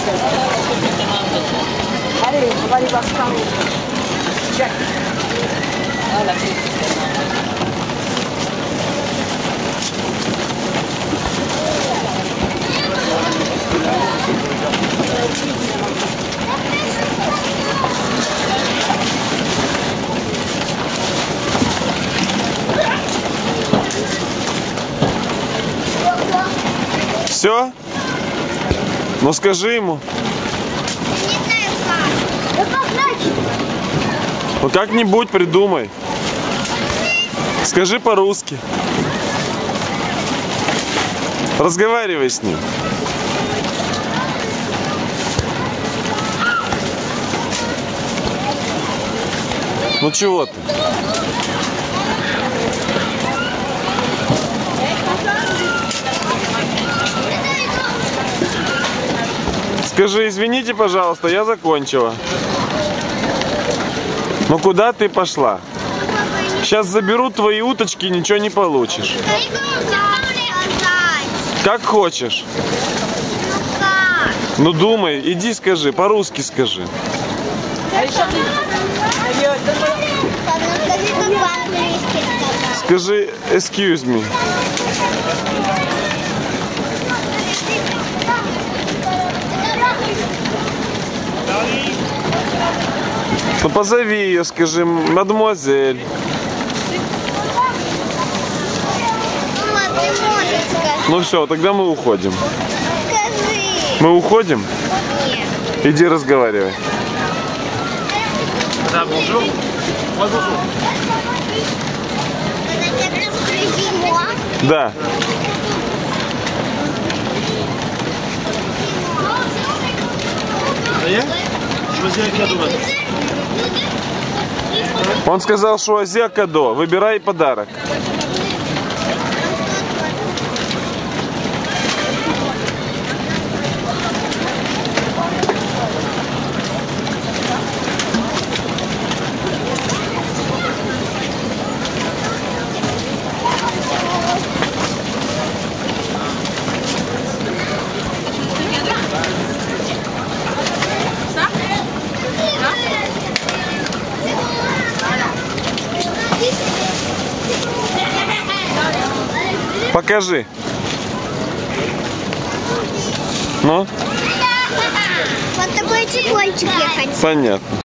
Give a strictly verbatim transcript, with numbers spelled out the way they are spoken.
Все? Ну скажи ему. Ну как-нибудь придумай. Скажи по-русски. Разговаривай с ним. Ну чего ты? Скажи, извините, пожалуйста, я закончила. Ну куда ты пошла? Сейчас заберут твои уточки, ничего не получишь. Как хочешь. Ну думай, иди скажи, по-русски скажи. Скажи, excuse me. Ну позови ее, скажи, мадемуазель. Ну все, тогда мы уходим. Скажи. Мы уходим? Нет. Иди разговаривай. Это тебе привезло? Да. Он сказал, что азия кадо. Выбирай подарок. Покажи. Ну? Вот такой чехольчик я хочу. Понятно.